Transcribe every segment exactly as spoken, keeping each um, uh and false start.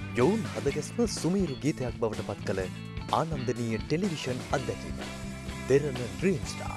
යොවුන් හදගැස්ම සුමීරු ගීතයක් බවට පත් කළ ආනන්දනීය ටෙලිවිෂන් අත්දැකීම Derana dream star.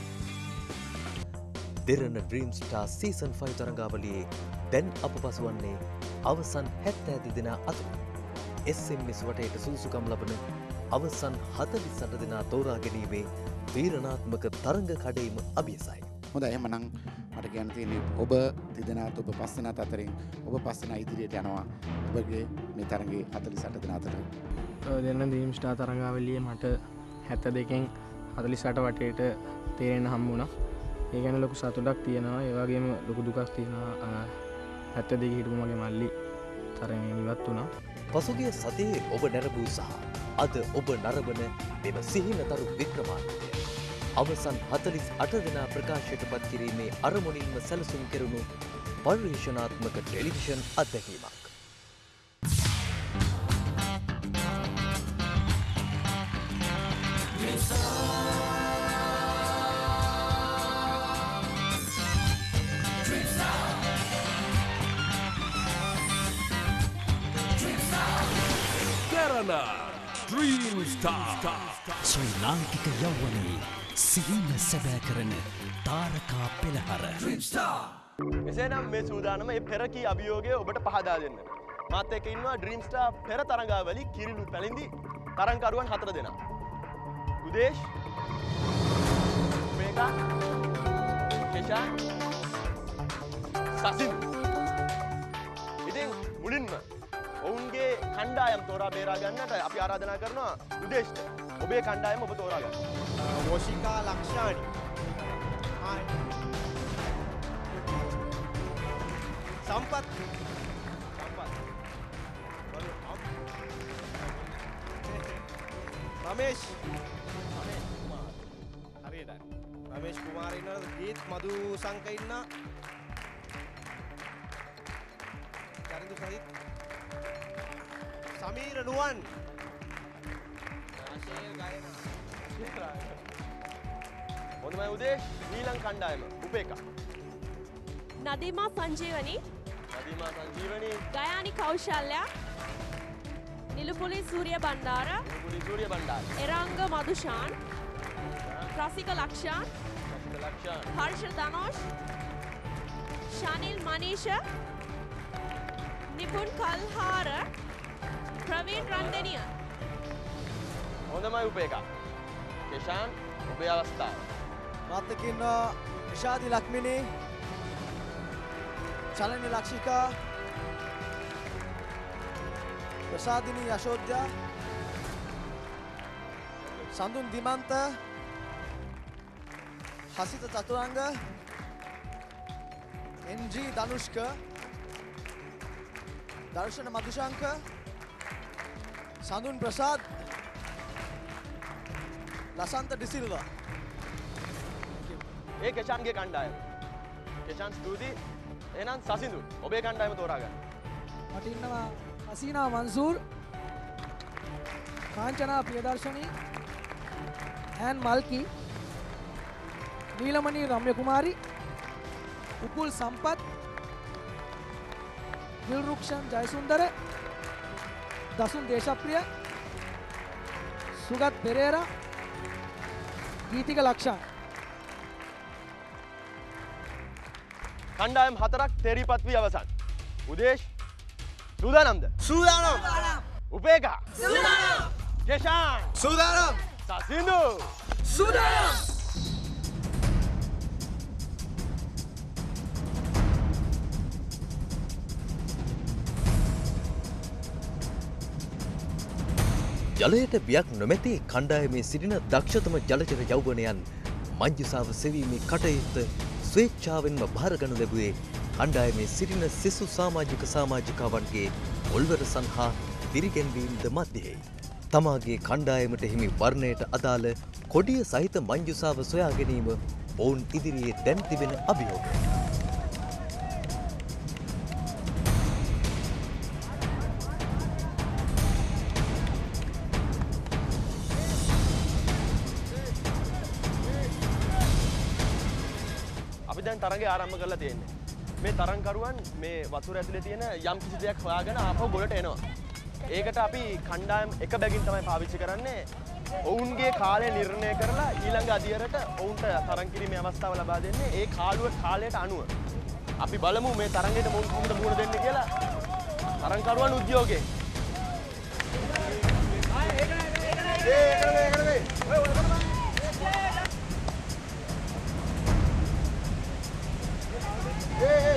Derana dream star season පහ තරඟාවලියේ දැන් අප පසුවන්නේ අවසන් හැත්තෑ දෙදෙනා අතර එස් එම් එස් වටේට සුදුසුකම් ලබන අවසන් හතළිස් අට දෙනා තෝරා ගැනීමේ තීරණාත්මක තරඟ කඩයිම අභියසයි. හොඳයි එහෙනම් මට කියන්න තියෙන්නේ ඔබ තිදෙනාත් ඔබ පස් දෙනාත් අතරින් ඔබ පස් දෙනා ඉදිරියට යනවා ඔබගේ මේ තරඟේ හතළිස් අට දෙනා අතර. දෙරණ ඩ්‍රීම් ස්ටාර් තරඟාවලියේ මට හැත්තෑ දෙකෙන් හතළිස් අට වටේට තේරෙන්න හම්බ වුණා. ඒ ගැන ලොකු සතුටක් තියෙනවා. ඒ වගේම ලොකු දුකක් තියෙනවා. හැත්තෑ දෙකේ හිටපු මගේ මල්ලි තරඟයෙන් ඉවත් වුණා. පසුගිය සතියේ ඔබ නැරඹූ සහ අද ඔබ නරඹන මෙම සිහිනතරු වික්‍රමාදිත්‍ය අවසන් හතළිස් අට දෙනා ප්‍රකාශයට පත් කිරීමේ අරමුණින්ම සැලසුම් කෙරුණු පර්යේෂණාත්මක ටෙලිවිෂන් අත්දැකීමක්. ඩ්‍රීම් ස්ටාර් ශ්‍රී ලාංකික යෞවනයේ සිහින සැබෑ කරන තාරකා පෙළහර. එසේනම් මේ සූදානම මේ පෙර කී අභියෝගය ඔබට පහදා දෙන්න. මාත් එක්ක ඉන්නවා ඩ්‍රීම් ස්ටාර් පෙර තරඟාවලි කිරිලු පැලින්දි තරඟකරුවන් හතර දෙනා. උදේෂ්, මේකා, කෙෂා, සසින්. ඉතින් මුලින්ම ඔවුන්ගේ කණ්ඩායම් තෝරා බේරා ගන්නට අපි ආරාධනා කරනවා උදේෂ්ට. ඔබේ කණ්ඩායම ඔබ තෝරා ගන්න. වොෂිකා ලක්ෂානි. සම්පත්. සම්පත්. රමේෂ්. රමේෂ් කුමාර්. හරියට. රමේෂ් කුමාර් ඉන්නවා. ගීත් මදු සංක ඉන්නා. චරිදු සහිත සමීර නුවන්. හොඳයි උදේෂ්. ඊළඟ කණ්ඩායම උපේකා. නදීමා සංජීවනි. නදීමා සංජීවනි. ගයානි කෞශල්‍ය. නිලුපුලි සූර්ය බණ්ඩාර. නිලුපුලි සූර්ය බණ්ඩාර. එරංග මදුෂාන්. රසික ලක්ෂාන්. රසික ලක්ෂාන්. හර්ෂ ධනෝෂ්. ශනිල් මනීෂ. නිපුන් කල්හාර. ප්‍රවීන් රන්දෙනිය. හොඳමයි උපේකා. කෙෂාන් ඔබේ අවස්ථාව. මාත් එක්ක ඉන්නවා නිෂාදි ලක්මිනී, චලනි ලක්ෂිකා, ප්‍රසාදිනී යශෝධ්‍යා, සඳුන් දිමන්ත, හසිත චතුරංග, එන් ජී ධනුෂ්ක, දර්ශන මදුශංක, සඳුන් ප්‍රසාද්, ලසන්ත ඩිසිල්වා. ඒ කෙෂාන්ගේ කණ්ඩායම. කෙෂාන් ස්තුතියි. එහෙනම් සසිඳුන් ඔබේ කණ්ඩායම තෝරා ගන්න. මට ඉන්නවා හසීනා මන්සූර්, කාංචනා ප්‍රියදර්ශනී, ඇන් මල්කි, නීලමණී රම්‍ය කුමාරි, උපුල් සම්පත්, දිල්රුක්ෂන් ජයසුන්දර, දසුන් දේශප්‍රිය, සුගත් පෙරේරා, ගීතික ලක්ෂාන්. කණ්ඩායම් හතරක් තේරීපත් වී අවසන්. උදේෂ් සූදානම්ද? සූදානම්. උපේකා සූදානම්. කෙෂාන් සූදානම්. සසිඳු සූදානම්. ජලයට බියක් නොමැති කණ්ඩායමේ සිටින දක්ෂතම ජලචර යෞවනයන් මංජුසාව සෙවීමේ කටයුත්ත ස්වේච්ඡාවෙන්ම භාරගනු ලැබුවේ කණ්ඩායමේ සිටින සිසු සමාජික සමාජිකාවන්ගේ ඔල්වරසන් හා දිරිගැන්වීම්ද මැදෙහි තමාගේ කණ්ඩායමට හිමි වර්ණයට අදාළ කොඩිය සහිත මංජුසාව සොයා ගැනීම ඔවුන් ඉදිරියේ දැන් තිබෙන අභියෝගය. දැන් තරඟය ආරම්භ කරලා තියෙන්නේ. මේ තරඟකරුවන් මේ වතුර ඇතුලේ තියෙන යම් කිසි දෙයක් හොයාගෙන ආපහු ගොඩට එනවා. ඒකට අපි කණ්ඩායම් එක බැගින් තමයි පාවිච්චි කරන්නේ. ඔවුන්ගේ කාලය නිර්ණය කරලා ඊළඟ අදියරට ඔවුන්ට තරඟ කිරීමේ අවස්ථාව ලබා දෙන්නේ ඒ කාලුව කාලයට අනුව. අපි බලමු මේ තරඟයට මොවුන් කොහොමද මුහුණ දෙන්නේ කියලා. තරඟකරුවන් උද්‍යෝගයේ. ඒ ඒකනේ ඒකනේ. ඔය ඔය කරපන්. ඒ ඒ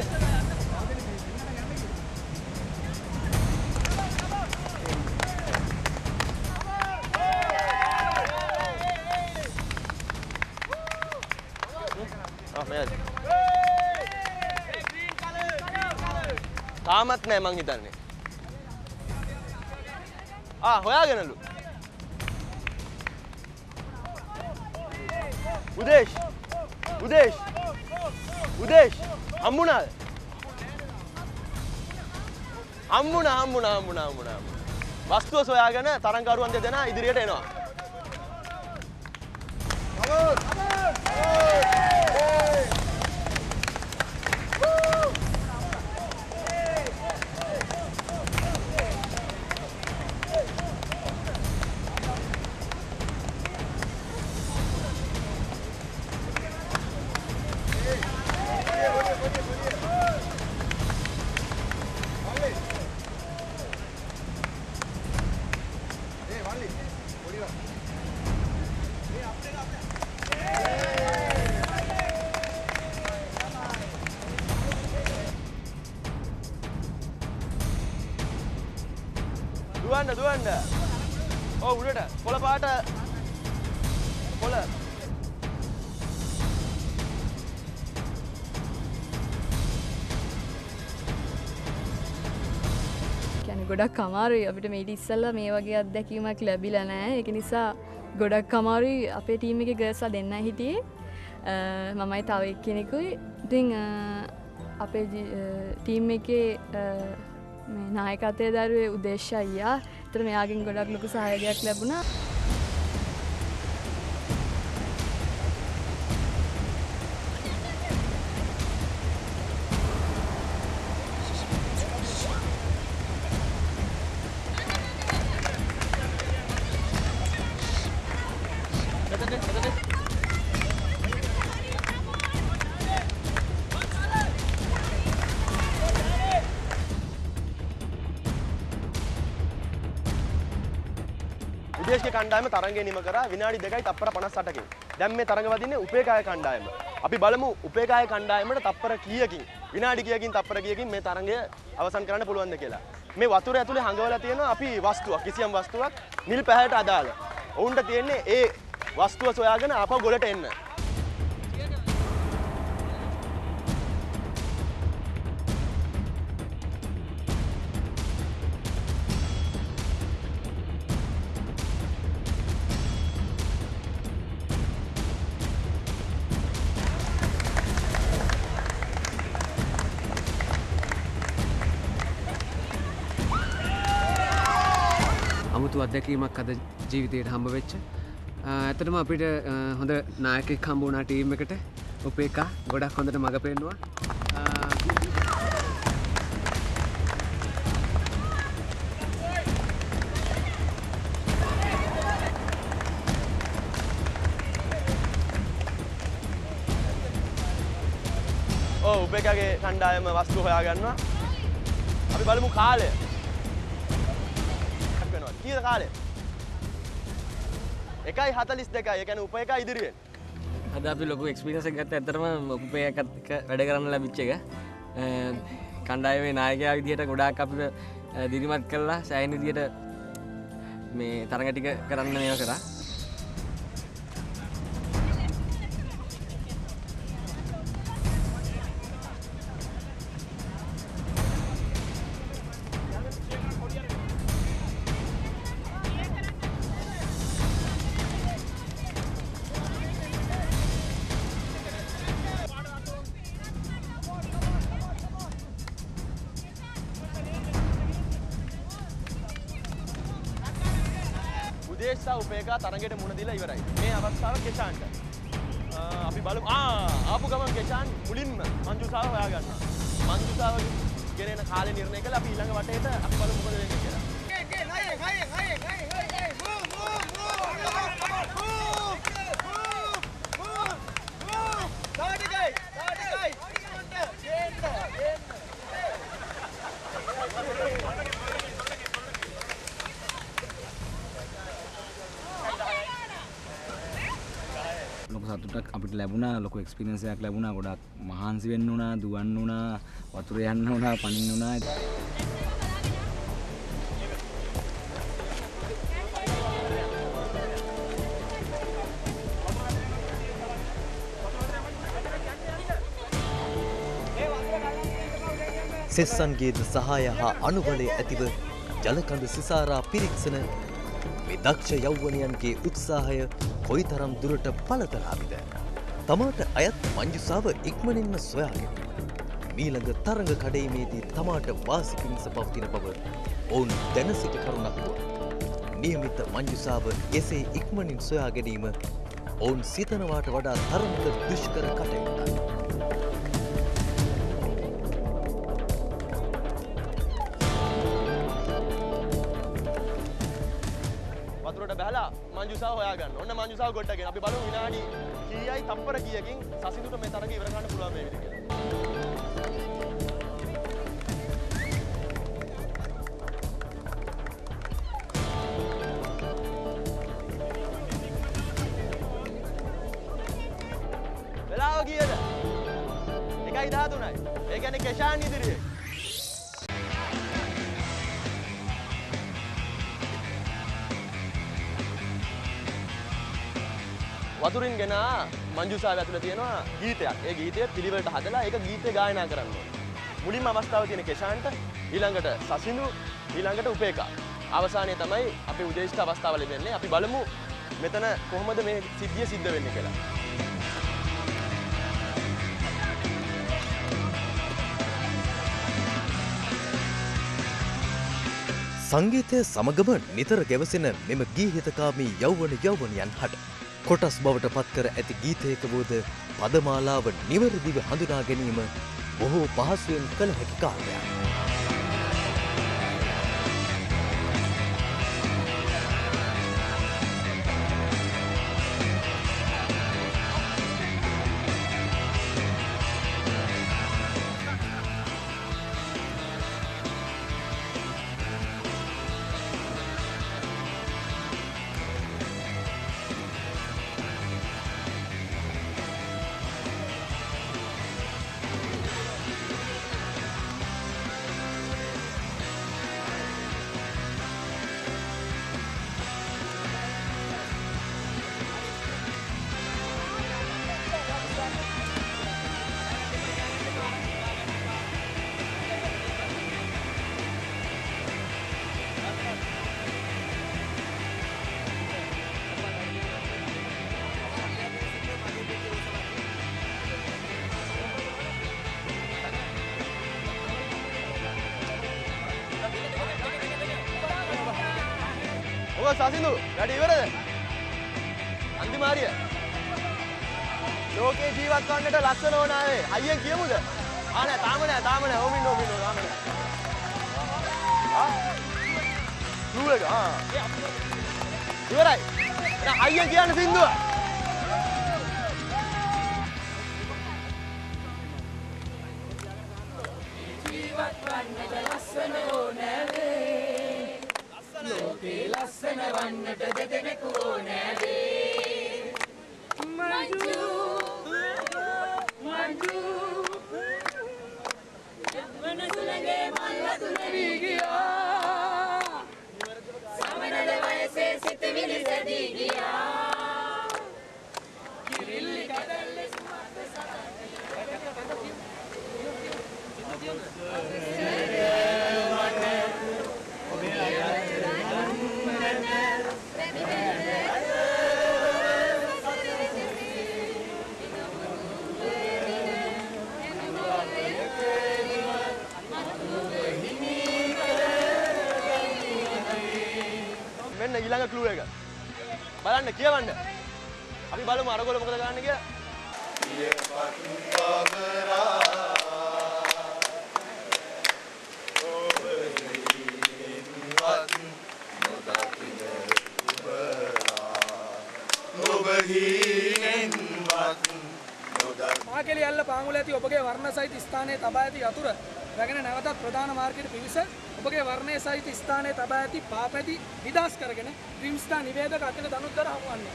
තාමත් නෑ මං හිතන්නේ. ආ හොයාගෙනලු. උදේෂ් උදේෂ් උදේෂ් හම්බුණාද? හම්බුණා හම්බුණා හම්බුණා හම්බුණා. වස්තුව සොයාගෙන තරංගකරුවන් දෙදෙනා ඉදිරියට එනවා. දුවන්න දුවන්න. ඔව් උඩට කොළ පාට කොළ. කියන්නේ ගොඩක් අමාරුයි අපිට මේක ඉස්සෙල්ලා මේ වගේ අත්දැකීමක් ලැබිලා නැහැ. ඒක නිසා ගොඩක් අමාරුයි අපේ ටීම් එකේ ගර්ල්ස්ලා දෙන්නයි හිටියේ. මමයි තව එක්කෙනෙකුයි. ඉතින් අපේ ටීම් එකේ මේ නායකත්වයේ දරුවේ උදේශ අයියා. ඒතර මෙයාගෙන් ගොඩක් ලොකු සහයෝගයක් ලැබුණා. විදේශීය කණ්ඩායම තරඟය නිම කරා විනාඩි දෙකයි තප්පර පනස් අටකින්. දැන් මේ තරඟ වදින්නේ උපේකාය කණ්ඩායම. අපි බලමු උපේකාය කණ්ඩායමට තප්පර කීයකින් විනාඩි කීයකින් තප්පර කීයකින් මේ තරඟය අවසන් කරන්න පුළුවන්ද කියලා. මේ වතුර ඇතුලේ හංගවලා තියෙනවා අපි වස්තුවක් කිසියම් වස්තුවක් නිල් පැහැයට අදාළ. ඔවුන්ට තියෙන්නේ ඒ වස්තුව සොයාගෙන ආපහු ගොඩට එන්න. අමුතු අත්දැකීමක් අද ජීවිතයට හම්බ වෙච්ච. ඇත්තටම අපිට හොඳ නායකයෙක් හම්බ වුණා ටීම් එකට. උපේකා ගොඩක් හොඳට මඟ පෙන්නුවා. ඔව් උපේකාගේ කණ්ඩායම වස්තු හොයාගන්නවා. අපි බලමු කාලය. කීයද කාලය? එකයි හතළිස් දෙකයි. ඒ කියන්නේ උපේකා ඉදිරියෙන්. අද අපි ලොකු එක්ස්පීරියන්ස් එකක් ගත්තා. ඇත්තටම උපේකත් එක්ක වැඩ කරන්න ලැබිච්ච එක. කණ්ඩායමේ නායකයා විදිහට ගොඩාක් අපිට දිරිමත් කළා. සෑහෙන විදිහට මේ තරඟ ටික කරන්න මේව කරා. උදේශා උපේකා තරඟයට මුණ දීලා ඉවරයි. මේ අවස්ථාව කෙෂාන්ට. අපි බලමු. ආ ආපු ගමන් කෙෂාන් මුලින්ම මංජුසාව හොයා ගන්නවා. මංජුසාව ගෙරෙන කාලේ නිර්ණය කළා අපි ඊළඟ වටේට අපි බලමු මොකද වෙන්නේ කියලා. ලොකු සතුටක් අපිට ලැබුණා ලොකු එක්ස්පීරියන්ස් එකක් ලැබුණා ගොඩක් මහන්සි වෙන්න උනා දුවන්න උනා වතුර යන්න උනා පනින්න උනා සෙස්සන්ගේද සහාය හා අනුබලය ඇතිව ජලකඳ සිසාරා පිරික්සන මේ දක්ෂ යෞවනයන්ගේ උත්සාහය කොයිතරම් දුරට පළතරාවිද. තමාට අයත් මංජුසාව ඉක්මනින්ම සොයාගෙන මීළඟ තරඟ කඩීමේදී තමාට වාසි පිණිස පවතින බව ඔවුන් දැන සිට කරුණක් වුව. නියමිත මංජුසාව එසේ ඉක්මනින් සොයා ගැනීම ඔවුන් සිතනවාට වඩා තරමක දුෂ්කර කටයුත්තක්. වතුරට බහලා මංජුසාව හොයාගන්න. ඔන්න මංජුසාව ගොඩගෙන අපි බලමු විනාඩි කීයයි තප්පර කීයකින් සසිඳුට මේ තරඟ ඉවර කරන්න පුළුවන් වේවිද කියලා. වෙලාව කීයද? එකයි දහතුනයි. ඒ කියන්නේ කෙෂාන් ඉදිරියේ. වතුරින් ගෙන මංජුසාව ඇතුළේ තියෙනවා ගීතයක්. ඒ ගීතය පිළිවෙලට හදලා ඒක ගීතය ගායනා කරන්න ඕනේ. මුලින්ම අවස්ථාව තියෙන කෙෂාන්ට, ඊළඟට සසිඳු, ඊළඟට උපේකා. අවසානයේ තමයි අපේ උදේශිත අවස්ථාව ලැබෙන්නේ. අපි බලමු මෙතන කොහොමද මේ සිද්ධිය සිද්ධ වෙන්නේ කියලා. සංගීතය සමගම නිතර ගැවසෙන මෙම ගීහිතකාමී යෞවන යෞවනයන් හට කොටස් බවට පත්කර ඇති ගීතයක වූද පදමාලාව නිවැරදිව හඳුනා ගැනීම බොහෝ පහසුවෙන් කළ හැකි කාර්යයක්. සසිඳු වැඩ ඉවරද? අන්තිම හරිය. ලෝකේ ජීවත් වන්නට ලස්සන ඕන ආවේ. අයියෙන් කියමුද? ආ නෑ තාම නෑ තාම නෑ. ඕමින් ඕමින් තාම නෑ. ආ? ඌ එක ආ. ඉවරයි. දැන් අයියෙන් කියන්න සින්දුව. ජීවත් වන්නට ලස්සන ඕනෑවේ. ලෝකේ ලස්සන වන්නට දෙදෙනෙකු ඕනෑවේ. මංජු මංජු මනසුලගේ මල්ල තුල වී ගියා. සමනල වයසේ සිතවිලි සැදී ගියා. කිරිල්ලි කදල්ලේ සුමත් මෙන්න ඊළඟ ක්ලූ එක. බලන්න කියවන්න. අපි බලමු අරගොල්ලෝ මොකද ගන්න කියලා. පාංගුල ඇති ඔබගේ වර්ණ සහිත ස්ථානයේ තබා ඇති යතුර රැගෙන නැවතත් ප්‍රධාන මාර්ගයට පිවිස ඔබගේ වර්ණයේ සහිත ස්ථානයේ තබා ඇති පාපැති නිදාස් කරගෙන ඩ්‍රීම් ස්ටාර් නිවේදක අතිල දනුත්තර හමුවන්නේ.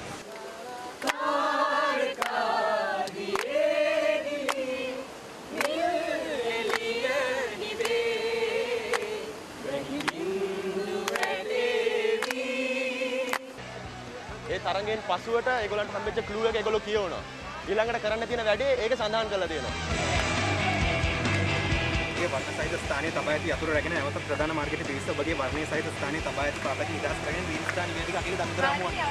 ඒ තරගෙන් පසුවට ඒගොල්ලන්ට හම්බෙච්ච ක්ලූ එක ඒගොල්ලෝ කියවනවා. ඊළඟට කරන්න තියෙන වැඩේ ඒක සඳහන් කරලා දෙනවා. ඔබගේ වර්ණ සහිත ස්ථානයේ තබා ඇති යතුරු රැගෙන නැවත ප්‍රධාන මාර්ගයට පිවිස ඔබගේ වර්ණයේ සහිත ස්ථානයේ තබා ඇති පාපැති නිදහස් කරගෙන ඩ්‍රීම් ස්ටාර් නිවේදික අකිල දනුතර හමුවන්නේ.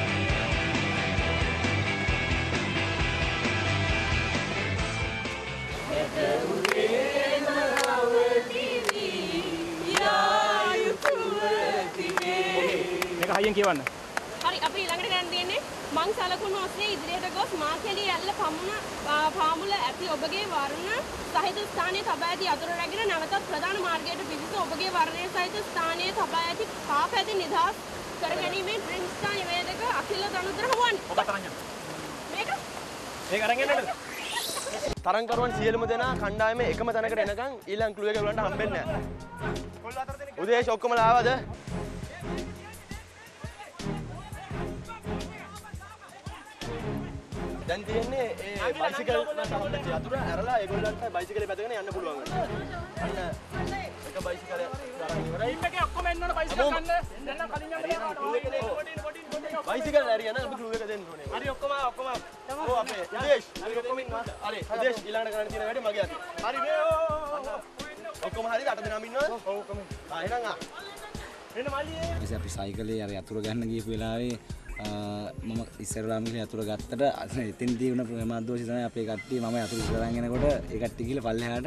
මේක හයියෙන් කියවන්න. හරි අපි ඊළඟට කරන්න තියෙන්නේ මං සලකුණු ඔස්සේ ඉදිරියට ගොස් මාකෙලි ඇල්ල පමුණ පාමුල ඇති ඔබගේ වර්ණ සහිත ස්ථානයේ තබා ඇති යතුරු රැගෙන නැවතත් ප්‍රධාන මාර්ගයට පිවිස ඔබගේ වර්ණයේ සහිත ස්ථානයේ තබා ඇති පාපැති නිදහස් කර ගැනීමේ ඩ්‍රීම් ස්ටාර් නිවේදක අකිල දනුතර හමුවන්නේ. ඔබ තරංග. මේක මේක අරන් එන්නද? තරංකරුවන් සියලුම දෙනා කණ්ඩායමේ එකම තැනකට එනකන් ඊළඟ ක්ලූ එක ඔයගලන්ට හම්බෙන්නේ නැහැ. උදේෂ් ඔක්කොම ආවද? දැන් තියෙන්නේ ඒ බයිසිකල් වලට හම්බෙච්ච යතුර ඇරලා ඒගොල්ලන්ට බයිසිකලේ පැදගෙන යන්න පුළුවන් වෙනවා. අන්න එක බයිසිකලයක් තරන් ඉවරයි. ටීම් එකේ ඔක්කොම එන්න ඕන බයිසිකල් ගන්න. දැන් නම් කලින් යන්න බෑ. බයිසිකල් ඇරියා නම් අපි ක්ලූ එක දෙන්න ඕනේ. හරි ඔක්කොම ඔක්කොම ඔව් අපේ උදේෂ් අපි ඔක්කොම ඉන්නවා. හරි උදේෂ් ඊළඟට කරන්න තියෙන වැඩේ මගේ අතේ. හරි මේ ඔක්කොම හරිද? අට දෙනාම ඉන්නවද? ඔව් ඔක්කොම. ආ එහෙනම් ආ. එන්න මල්ලියේ. ඊපස්සේ අපි සයිකලේ අර යතුරු ගන්න ගියපු වෙලාවේ මම ඉස්සරලාම ගිහලා යතුරු ගත්තට එතෙන්දී වුණ ප්‍රමාදෝෂي තමයි අපේ කට්ටිය මම යතුරු ඉස්සරහන් යනකොට ඒ කට්ටිය ගිහලා පල්ලෙහාට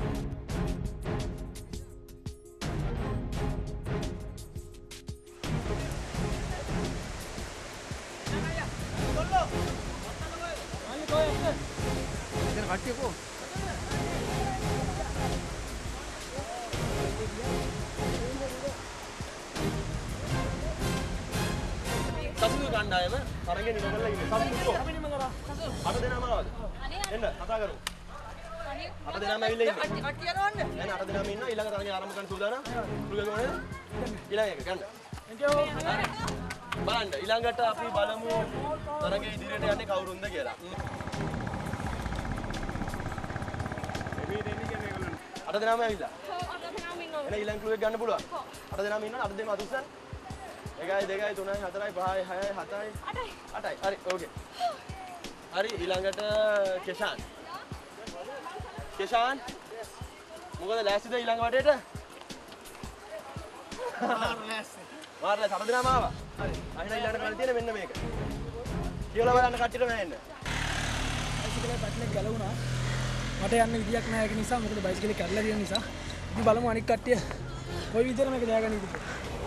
කට්ටිය කො සතුටු කණ්ඩායම තරගෙන් ඉන්න කරලා ඉන්නේ. සතුටු. අපි නිම කරා. අට දෙනාම ආවද? එන්න කතා කරමු. අට දෙනාම ඇවිල්ලා ඉන්නේ. කට්ටිය යනවන්නේ. එහෙනම් අට දෙනාම ඉන්නවා. ඊළඟ තරගය ආරම්භ කරන්න සූදානම්. කුළු එක මොනේද? ඊළඟ එක ගන්න. බලන්න ඊළඟට අපි බලමු තරගයේ ඉදිරියට යන්නේ කවුරුන්ද කියලා. අට දෙනාම ඇවිල්ලා. ඔව් අට දෙනාම ඉන්නවා. එහෙනම් ඊළඟ ක්ලූ එක ගන්න පුළුවන්. අට දෙනාම ඉන්නවා. අට දෙනාම අතුස්සන්. එකයි දෙකයි තුනයි හතරයි පහයි හයයි හතයි අටයි අටයි හරි ඕකේ හරි ඊළඟට කෙෂාන් කෙෂාන් මොකද ලෑස්තිද ඊළඟ වටේට මාර්ලැස් මාර්ලැස් අර දෙනාම ආවා හරි අහින ඊළඟට කරන්න තියෙන්නේ මෙන්න මේක කියලා බලන්න කට්ටියට මෑන්න බයිසිකලේ පැටලෙක් ගලවුණා මට යන්න විදියක් නැහැ ඒක නිසා මොකද බයිසිකලේ කැඩලා තියෙන නිසා ඉතින් බලමු අනික් කට්ටිය කොයි විදිහට මේක දාගන්නද කියලා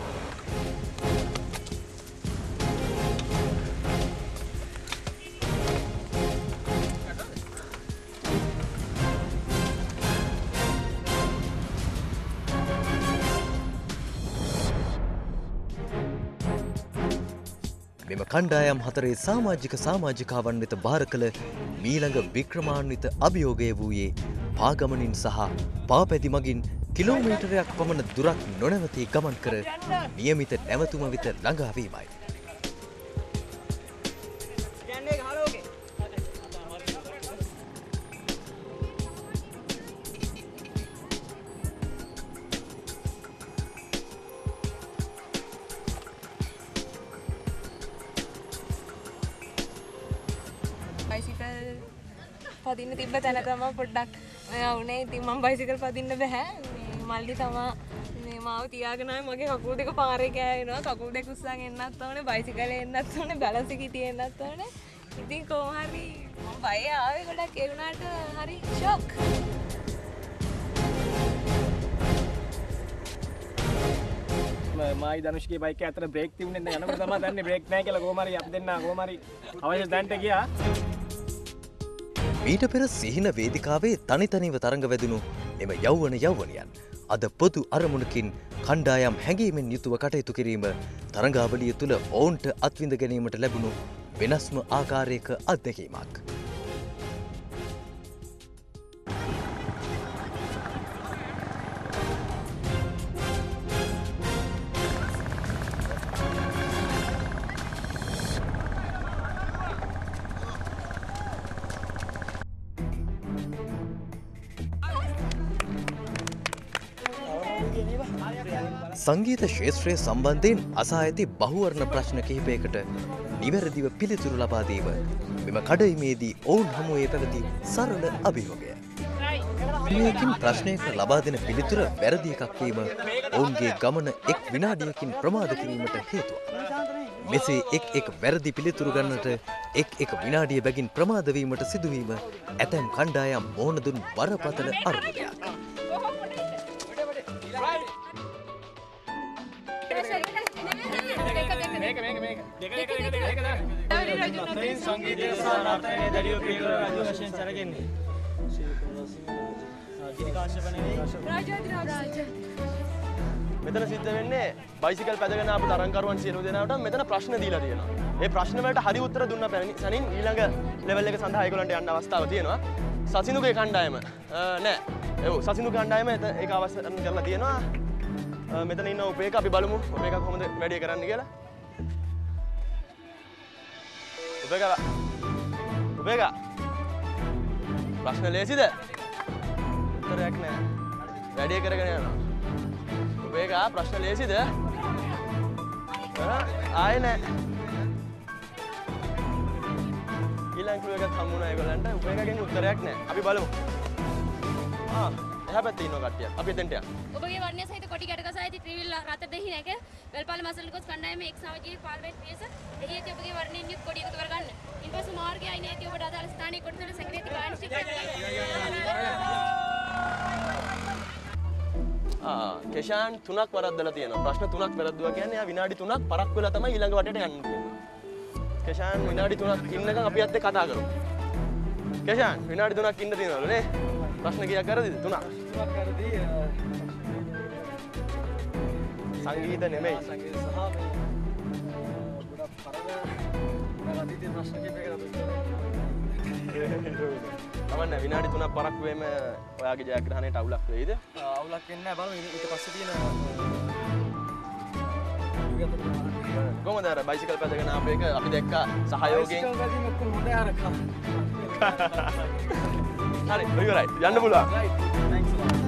මෙම කණ්ඩායම් හතරේ සාමාජික සාමාජිකාවන් වෙත භාර කළ මීළඟ වික්‍රමාන්විත අභියෝගය වූයේ පාගමනින් සහ පාපැදි මගින් කිලෝමීටරයක් පමණ දුරක් නොනැවතී ගමන් කර නියමිත නැවතුම වෙත ළඟාවීමයි. පදින්න තිබ්බ තැන තමයි පොඩ්ඩක් වුණේ. ඉතින් මම බයිසිකල් පදින්න බෑ. මේ මල්ලි තමයි මේ මාව තියාගෙන ආවේ. මගේ කකුල් දෙක පාරේ ගෑවෙනවා. කකුල් දෙක උස්සන් එන්නත් ඕනේ. බයිසිකලේ එන්නත් ඕනේ. බැලන්ස් එකේ තියෙන්නත් ඕනේ. ඉතින් කොහොම හරි මම බය ආවේ ගොඩක් ඒ වුණාට හරි ෂොක්. මායි ධනුෂ්ගේ බයික් එක අතර බ්‍රේක් තිබුණේ නැහැ. යනකොට තමයි දන්නේ බ්‍රේක් නැහැ කියලා. කොහොම හරි අපි දෙන්න කොහොම හරි අවශ්‍ය තැනට ගියා. මීට පෙර සිහින වේදිකාවේ තනිතනිව තරඟ වැදුණු එම යෞවන යෞවනියන් අද පොදු අරමුණකින් කණ්ඩායම් හැඟීමෙන් යුතුව කටයුතු කිරීම තරඟාවලිය තුළ ඔවුන්ට අත්විඳ ගැනීමට ලැබුණු වෙනස්ම ආකාරයක අත්දැකීමක්. සංගීත ශේත්‍රය සම්බන්ධයෙන් අසා ඇති බහුවර්ණ ප්‍රශ්න කිහිපයකට නිවැරදිව පිළිතුරු ලබා දීම මෙම කඩඉමේදී ඔවුන් හමුවේ පැවති සරල අභියෝගය. මේකින් ප්‍රශ්නයකට ලබා දෙන පිළිතුර වැරදි එකක් වීම ඔවුන්ගේ ගමන එක් විනාඩියකින් ප්‍රමාද කිරීමට හේතුවක්. මෙසේ එක් එක් වැරදි පිළිතුරු ගන්නට එක් එක් විනාඩිය බැගින් ප්‍රමාද වීමට සිදුවීම ඇතැම් කණ්ඩායම් මුහුණ දුන් බරපතල අර්බුදයක්. සංගීතය සහ නර්තනයේ දැඩිව පිළිවෙල රජු වශයෙන් සැලකෙන්නේ. මෙතන සිද්ධ වෙන්නේ බයිසිකල් පැදගෙන ආපු තරංකරුවන් සියලු දෙනාට මෙතන ප්‍රශ්න දීලා තියෙනවා. ඒ ප්‍රශ්න වලට හරි උත්තර දුන්න සනින් ඊළඟ ලෙවල් එක සඳහා ඒගොල්ලන්ට යන්න අවස්ථාව තියෙනවා. සසිනුගේ කණ්ඩායම නෑ. ඒ සසිනුගේ කණ්ඩායම ඒක අවසන් කරලා තියෙනවා. මෙතන ඉන්න උපේක අපි බලමු උපේක කොහොමද වැඩේ කරන්න කියලා. උපේක උපේක ප්‍රශ්න ලේසිද? උත්තරයක් නෑ. වැඩේ කරගෙන යනවා. උපේක ප්‍රශ්න ලේසිද? ආයේ නෑ. ඊළඟ ක්ලූ එකක් හම්බුණා ඒගොල්ලන්ට. උපේකගෙන් උත්තරයක් නෑ. අපි බලමු. ආ එහා පැත්තේ ඉන්න කට්ටිය. අපි එතෙන්ට යමු. ඔබගේ වර්ණය සහිත කොටි ගැටගසා ඇති ත්‍රිවිල් රත දෙහි නැක වෙල්පාල මසල් ගොස් කණ්ඩායමේ එක් සමාජීය පාර්ලිමේන්තු පිරිස එහි ඇති ඔබගේ වර්ණයෙන් යුත් කොටි එකතු කරගන්න. ඉන්පසු මාර්ගය අයිනේ ඇති ඔබට අදාළ ස්ථානයේ කොටසට සැකරේති ගායන ආ කෙෂාන් තුනක් වරද්දලා තියෙනවා. ප්‍රශ්න තුනක් වැරද්දුවා කියන්නේ එයා විනාඩි තුනක් පරක් වෙලා තමයි ඊළඟ වටේට යන්න තියෙන්නේ. කෙෂාන් විනාඩි තුනක් ඉන්නකම් අපි අත් එක්ක කතා කරමු. කෙෂාන් විනාඩි තුනක් ඉන්න තියෙනවලු නේ? ප්‍රශ්න කීයක් වැරදිද? තුනක්. තුනක් වැරදි. සංගීත නෙමෙයි. සංගීත සහ මේ ගොඩක් පරණ ගොඩක් අතීතයේ ප්‍රශ්න කීපයකට තමන්න විනාඩි තුනක් පරක් වෙම ඔයාගේ ජයග්‍රහණයට අවුලක් වෙයිද? අවුලක් වෙන්නේ නැහැ බලමු ඊට පස්සේ තියෙන කොහොමද අර බයිසිකල් පැදගෙන ආපු එක අපි දැක්කා සහයෝගයෙන් බයිසිකල් පැදින් ඔක්කොම හොඳ අර හරි ඉවරයි යන්න පුළුවන්.